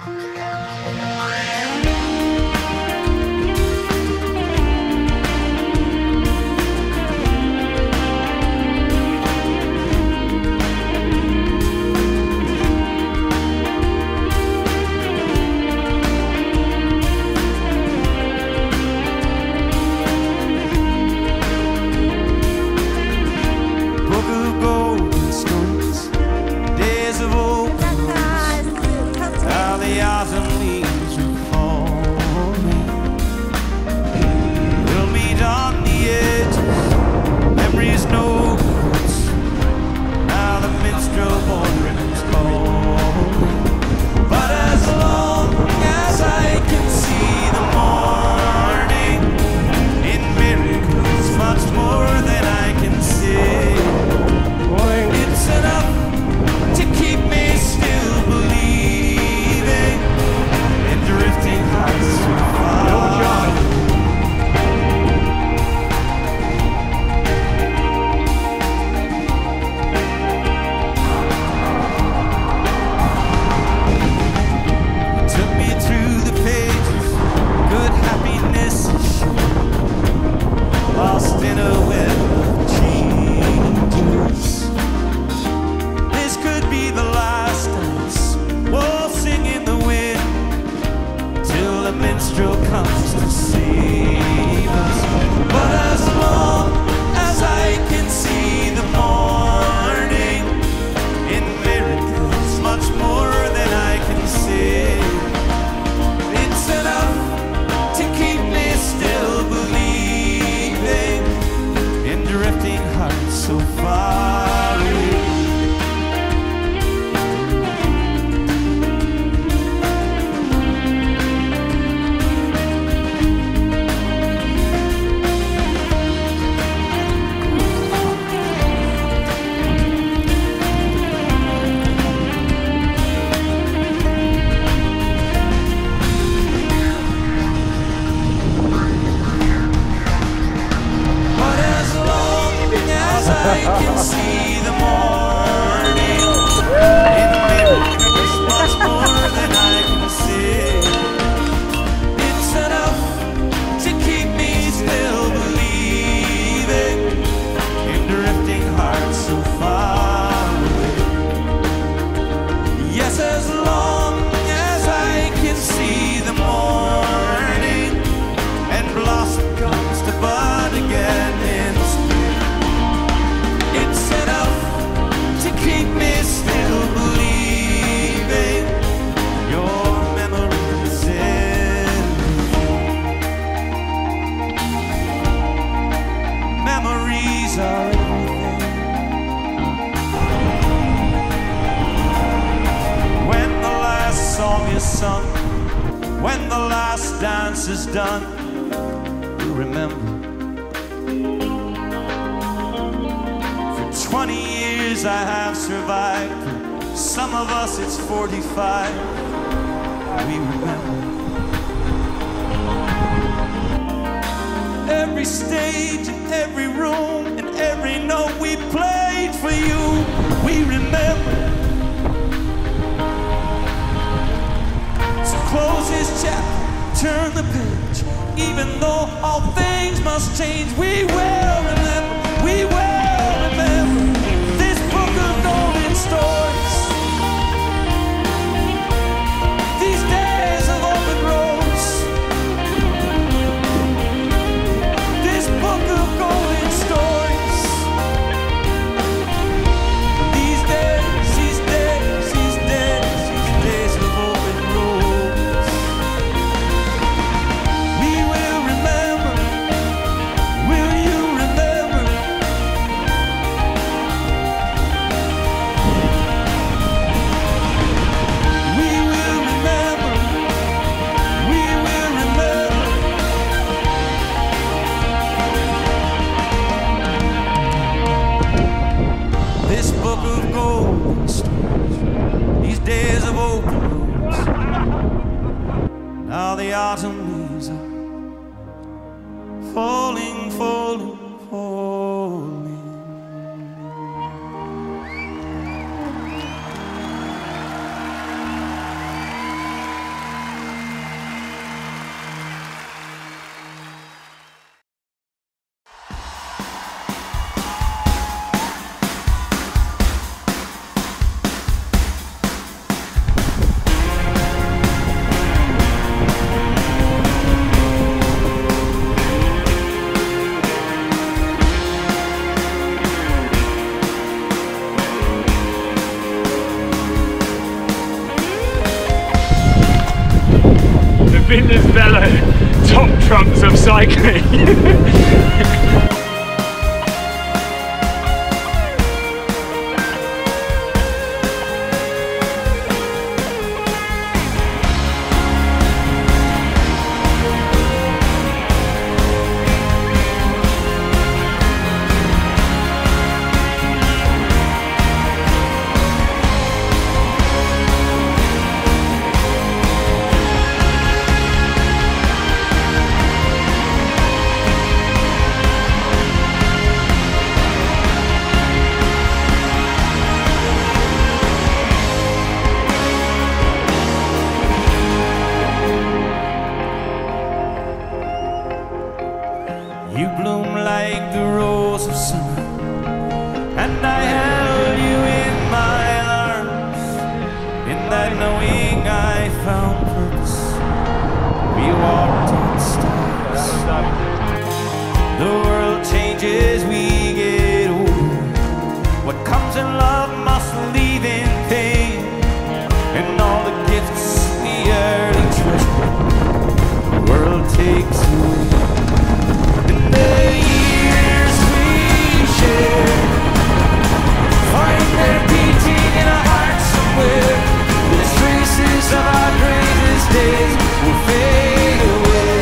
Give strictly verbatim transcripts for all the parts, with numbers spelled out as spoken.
Is done, you remember. For twenty years I have survived. For some of us it's forty-five. We remember. Every stage and every room and every note we played for you. We remember. So close this chapter. Turn the page, even though all things must change. We will remember, we will remember this book of golden stories, these days of open roads, this book of golden stories, these days, these days, these days, these days of open roads. Days of open roads. Now the autumn leaves are falling, falling, falling. Vintners Velo top trumps of cycling. You bloom like the rose of summer, and I held you in my arms. In that knowing I found purpose, we walked on stars. The world changes, we get older. What comes in love must leave in pain, and all the gifts we early treasure, the world takes away. The years we share find their beating in our hearts somewhere. The traces of our greatest days will fade away.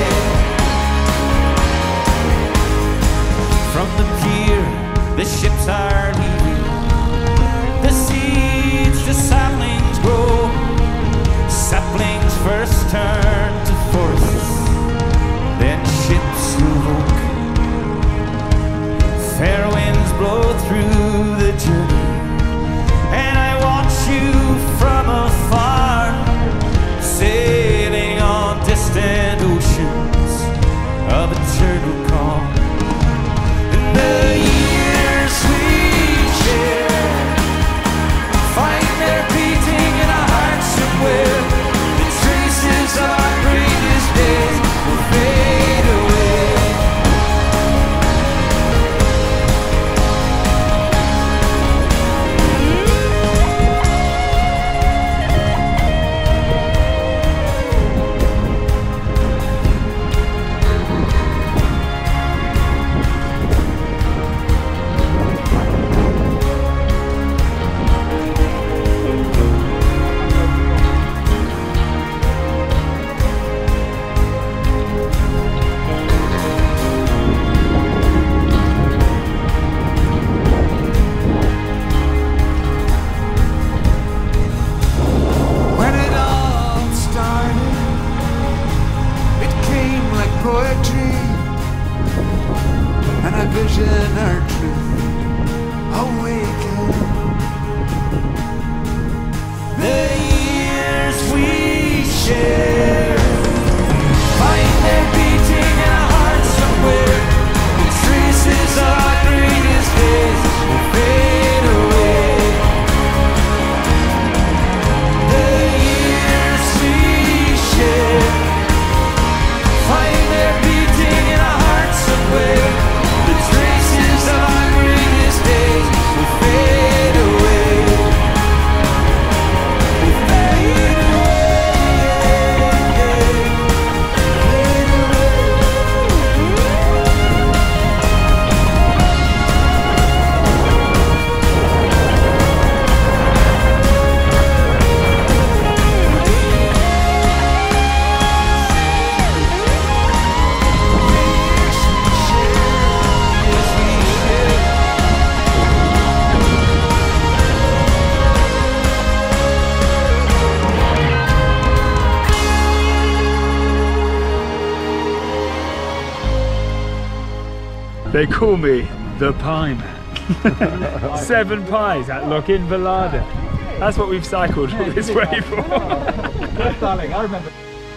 From the pier, the ships are leaving. The seeds, the saplings grow. Saplings first turn to forests, then ships evoke. Fair winds blow through the journey, and I watch you from afar, sailing on distant oceans of eternal calm. And the years we share find their beating in our hearts somewhere. The traces of our greatest days will fade away. They call me the Pie Man. Seven pies at Lochcarron Hotel. That's what we've cycled all this way for. Yes, darling, I remember.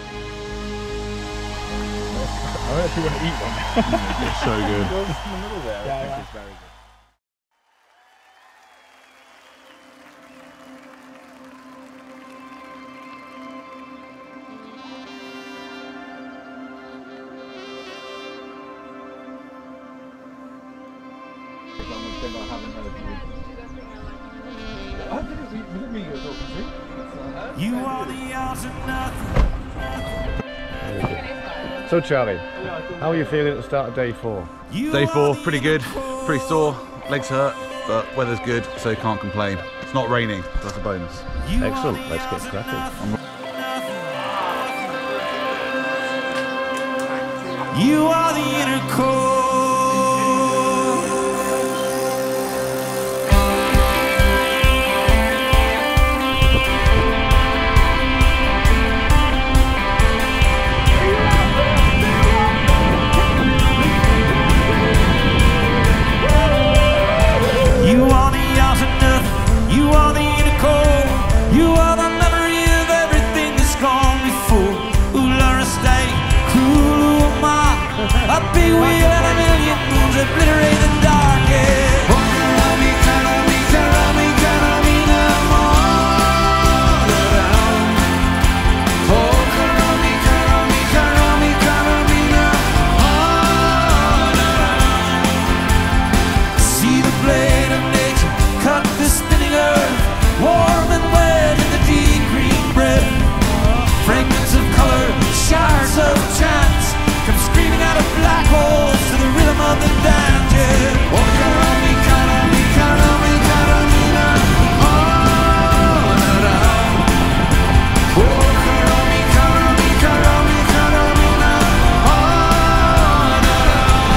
I actually want to eat one. It's so good. In the middle there, Yeah, I think yeah. it's very good. Thing I haven't heard of you. I didn't read, was it me you were talking to? You are the odds of nothing. So Charlie, how are you feeling at the start of day four? Day four, pretty good, pretty sore, legs hurt, but weather's good, so can't complain. It's not raining, so that's a bonus. Excellent, let's get cracking. You are the inner core. You are the alternate, you are the inner core. You are the memory of everything that's gone before. Ulara stay, cruel, who am I? A big wheel and a million moons obliterate the darkest. Oh, Karami, Karami, Karami, Karami, no more. Oh, Karami, Karami, Karami, Karami, no more. See the blade of nature cut the spinning earth, warm and wet in the deep green breath. Fragments of color, shards of chance, come screaming out of black holes to the rhythm of the dance, yeah. Oh, Karami, Karami, Karami, Karami, na, oh, na, na. Oh, Karami, Karami, Karami, Karami, na, oh, na, na.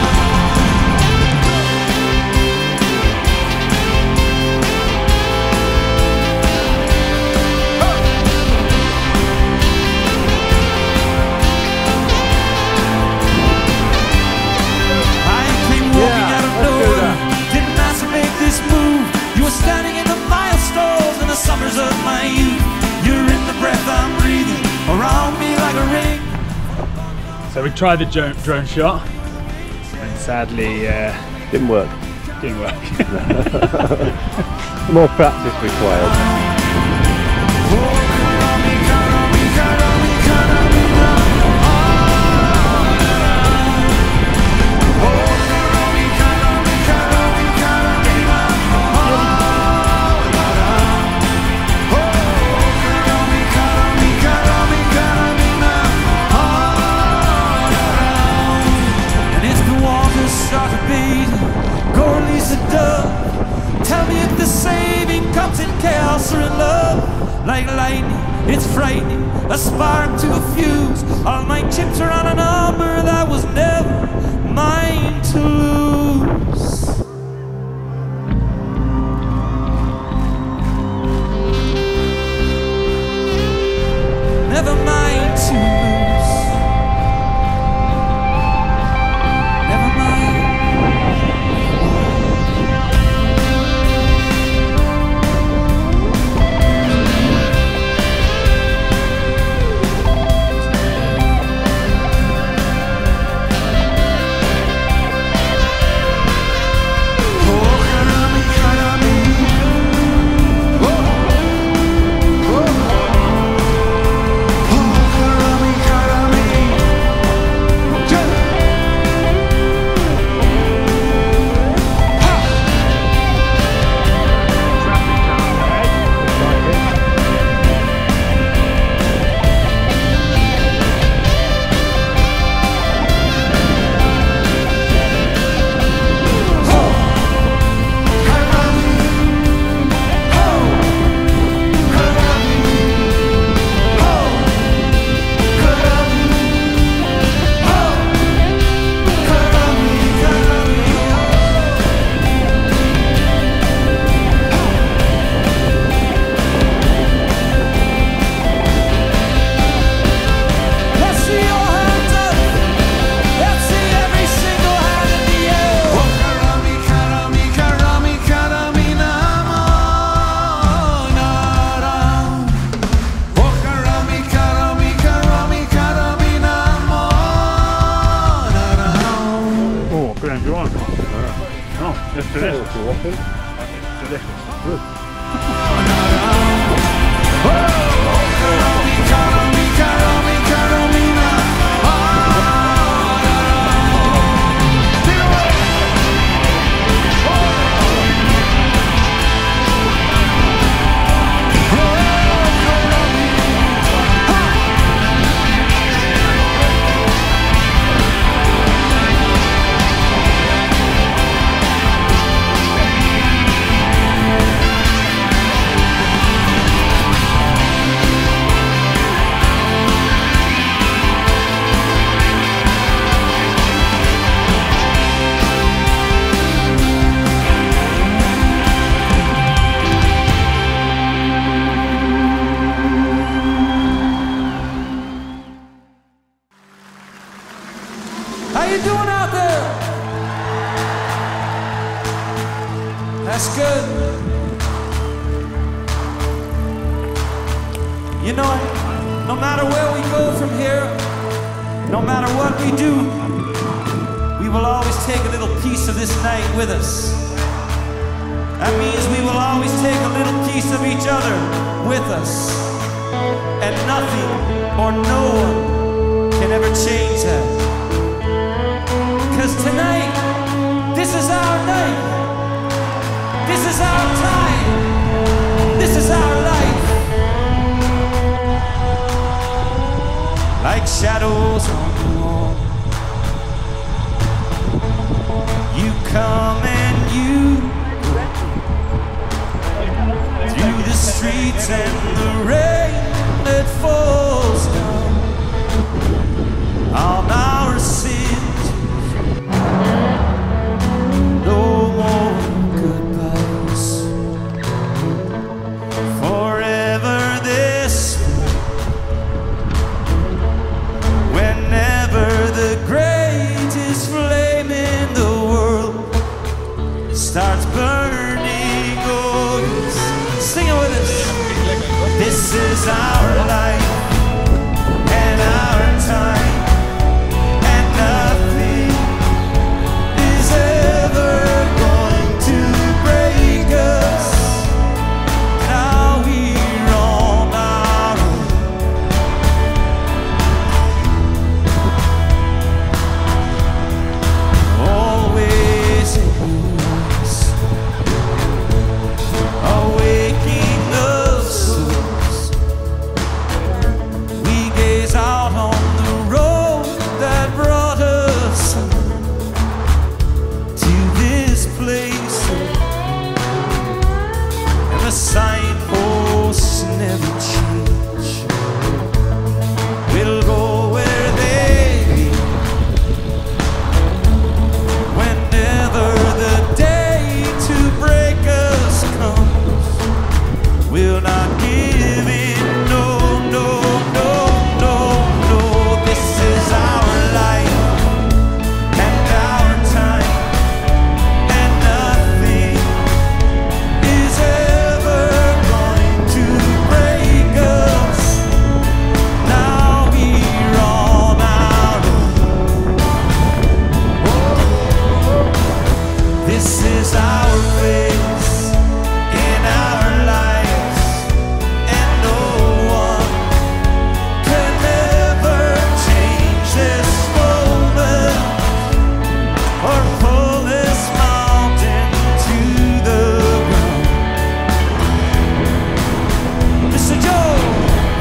I came walking out of nowhere, didn't ask to make this move. You were standing in the milestones in the summers of my youth. You're in the breath I'm breathing, around me like a ring. So we tried the drone, drone shot, and sadly uh, Didn't work. didn't work. More practice required. Oh, Karami, Karami, Karami, Karami, na, oh, na, na. Oh, Karami, Karami, Karami, Karami, na, oh, na, na. Oh, Karami, Karami, Karami, Karami, na, oh, na, na. And if the waters start to beat, go release a dove. Tell me if the saving comes in chaos or in love. Like lightning, it's frightening, a spark to a fuse. All my chips are on a number that was never mine to lose. Never mine to lose. Never mind. You know, no matter where we go from here, no matter what we do, we will always take a little piece of this night with us. That means we will always take a little piece of each other with us. And nothing or no one can ever change that. Because tonight, this is our night. This is our time. This is our life. Like shadows on the wall, you come and you go through the streets and the rain that falls down on our sins. No more goodbyes. Forever this way. Whenever the greatest flame in the world starts burning, oh yes, sing it with us. This is our life and our time, and nothing is ever going to break us. Now we're on our own. Always in us, awaking the souls. We gaze out on the road that brought us to this place, and the signposts never change. We'll go where they lead. Whenever the day to break us comes, we'll not give in. No, no, no, no, no. This is our life and our time, and nothing is ever going to break us. Now we're on our own. This is our place in our lives, and no one can ever change this moment or pull this mountain to the ground. Mister Jones.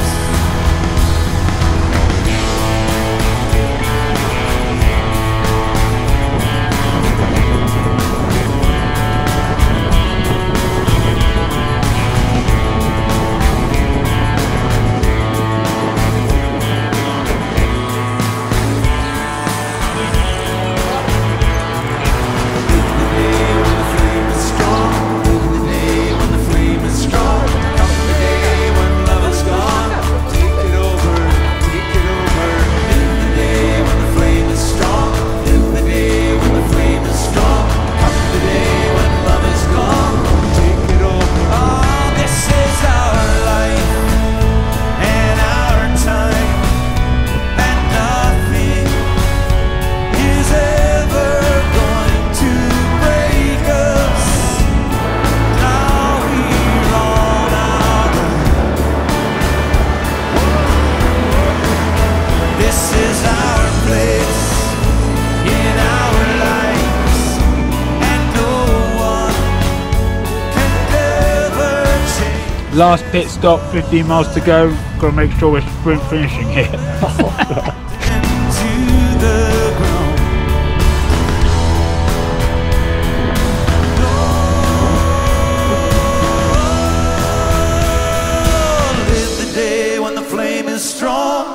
Last pit stop, fifteen miles to go. Got to make sure we're sprint finishing here. Into the ground. Oh, live the day when the flame is strong.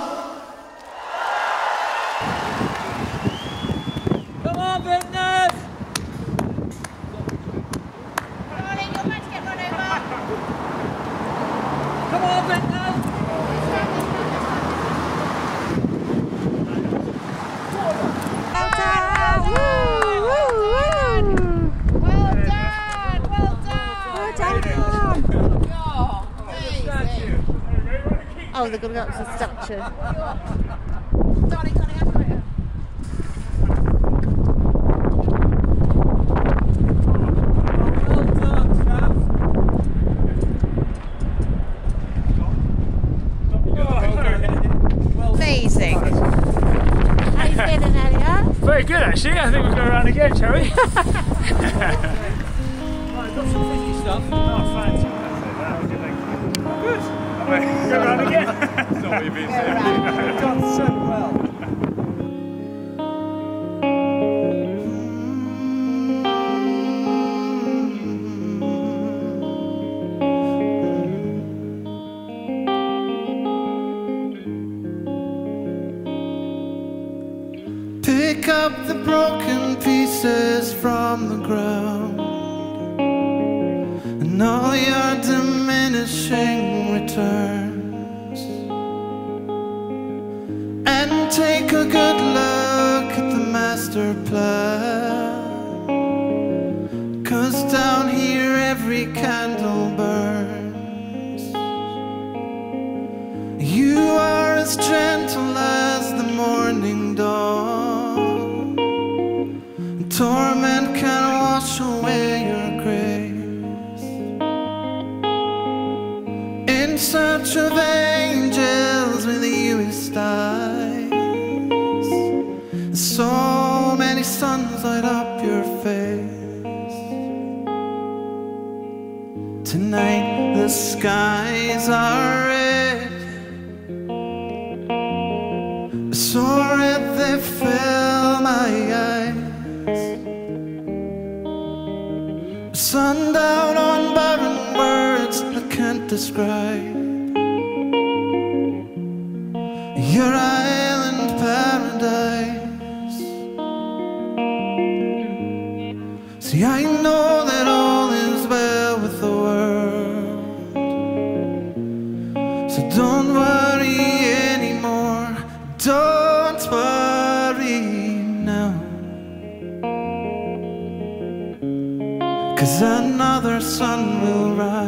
Come on, Vintners! Come on in, you're meant to get run over. Come on, Vintners! Well done! Woo, woo, woo. Well done! Well done! Well done! Oh, amazing. Oh, they're going to go up to the statue. Darling, darling, I got it. Amazing. How you feeling, Elliot? Very good actually, I think we'll go around again, shall we? Right, got some fishy stuff. Oh, fancy. Good. Go around again. That's not what you've been saying. You've done so well. Pick up the broken pieces from the ground and all your diminishing returns, and take a good look at the master plan, 'cause down here every candle burns. You are as gentle as the morning dawn. Torment can wash away your grace. In search of angels with you is eyes. So many suns light up your face. Tonight the skies are red, so red they fill my eyes. Sundown on barren words I can't describe. Your island paradise. See, I know that all is well with the world, so don't worry anymore. Don't worry now. 'Cause another sun will rise.